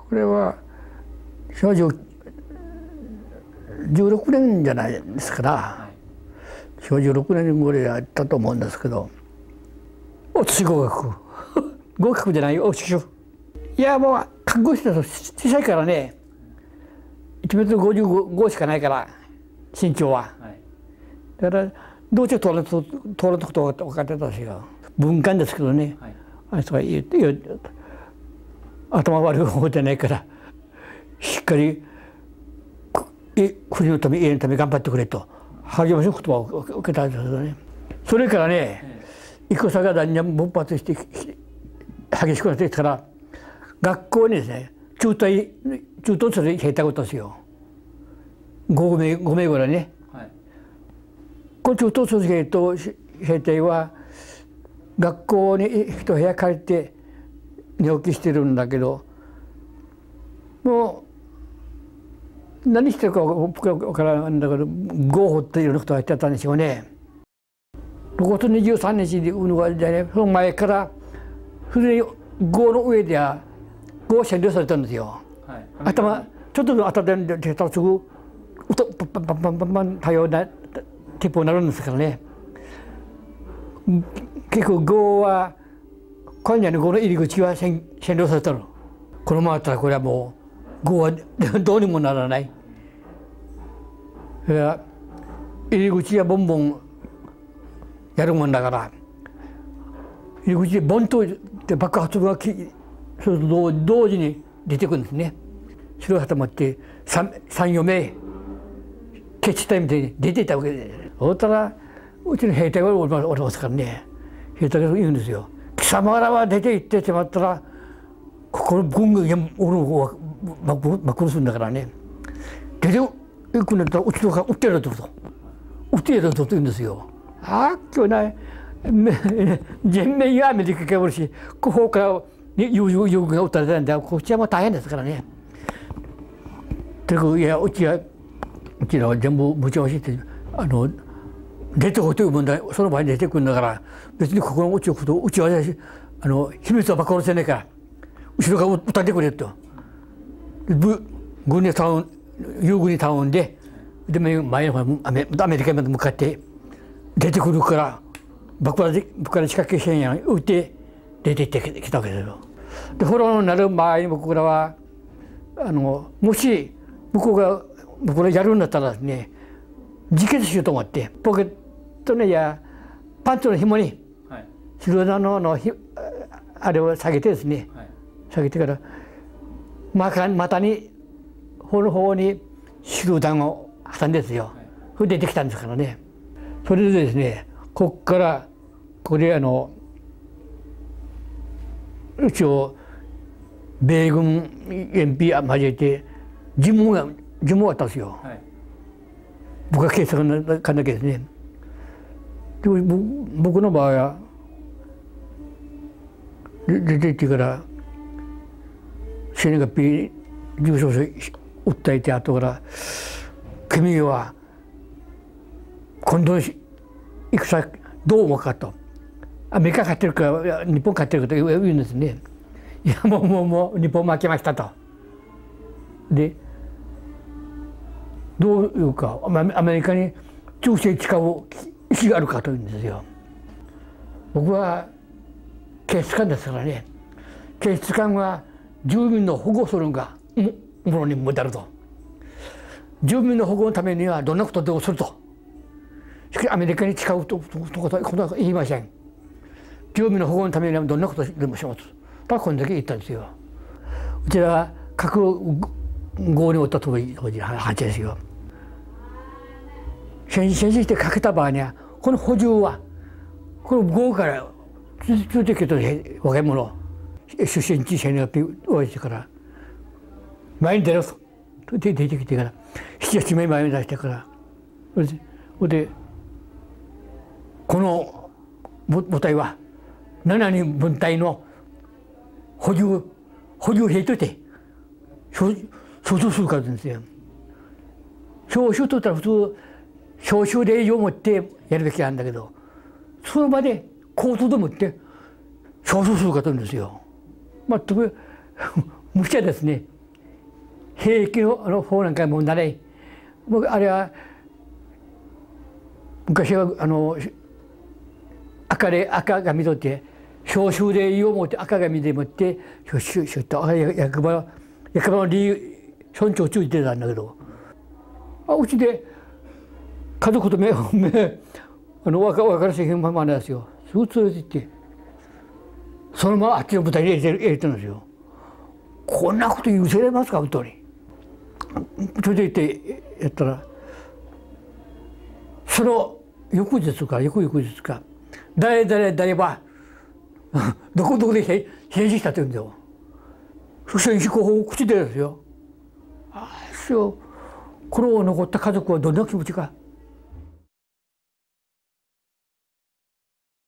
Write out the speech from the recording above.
これは少女16年じゃないですから、少女6年ぐらいやったと思うんですけど、私合格合格じゃないよ、いやもう看護師だと小さいからね、1メートル55しかないから身長は、だからどうして通らんとことが分かってたんですよ。文官ですけどね、あの人が言って頭悪い方じゃないからしっかり国のため家のため頑張ってくれと励ましの言葉を受けたんですけどね。それからね、戦がだんだん勃発して激しくなってきたから、学校にですね中等生で兵隊がおったんですよ。5名ぐらいね。この中等生と兵隊は学校に一部屋借りて寝起きしてるんだけど、もう何してるか僕は分からんだけど、合法っていうようなことをやってたんでしょうね。6月23日に運動じゃね、その前からすでに合の上では合占領されたんですよ。頭ちょっと当たって出たらすぐパンパンパンパンパン多様な鉄砲になるんですからね。結構合は今夜の合の入り口は占領されたの。このままだったらこれはもう合はどうにもならない。それから入り口はボンボンやるもんだから、入り口でボンとって爆発がそれと同時に出てくるんですね。白い旗持って3、4名決死隊みたいに出ていたわけで、そうしたらうちの兵隊がおりますからね、兵隊が言うんですよ。貴様らは出て行ってしまったらここの軍が俺を真っ黒するんだからね、出て行くんだったらうちのから撃ってやると撃ってやると言うんですよ。あっ今日ない全面やアメリカがおるし、後方から友軍が撃たれたんで、こっちはもう大変ですからね。いやうちらは全部無茶をして出てこいという問題、その場に出てくるんだから、別にここのうちは秘密はばっかりせないから後ろから撃たれてくれと、軍に頼ん友軍に頼んで、前の方アメリカまで向かって出てくるから爆発から仕掛け線や撃って出て行ってきたわけですよ。でフォローになる前に僕らはもし僕らやるんだったらですね、自決しようと思ってポケットのやパンツの紐に白布のあれを下げてですね、下げてから股に方の方に手榴弾を挟んでですよ、それで出てきたんですからね。それでですね、こっからこれ一応米軍延兵交えて尋問があったんですよ。僕は警察官だけですね。で僕の場合は出て行ってから生年月日重症者訴えて後から「君は今度の戦どう思うか」と「アメリカ勝ってるか日本勝ってるか」と言うんですね。いやもう日本負けましたと。でどういうかアメリカに忠誠誓う意思があるかというんですよ。僕は警察官ですからね、警察官は住民の保護するのがものにもなると。住民の保護のためにはどんなことでもすると。しかしアメリカに誓うとことは言いません。住民の保護のためにはどんなことでもしますとはこれだけ言ったんですよ。うちらは核合におった当時の話ですよ。戦死してかけた場合にはこの補充はこの合から通的と若者出身地戦略をしてから前に出ろと出てきてから7、8名前に出してからそれでこの部隊は7人分隊の補充兵として招集するからですよ。招集といったら普通招集令状を持ってやるべきなんだけど、その場でコートでもって招集するかというんですよ。全く無茶ですね。 兵役の方なんかもなれ、僕あれは昔は赤紙取って召集でいいを持って赤紙で持って役場の村長ついてたんだけど、うちで家族と分からせへんままなんですよ。すぐ連れて行ってそのままあっちの舞台に入れてるんですよ。こんなこと許せれますか本当に。それで行ってやったら、その翌日か誰はどこで返事したって言うんだよ。戦死候補口でですよ。ああそう、この残った家族はどんな気持ちか。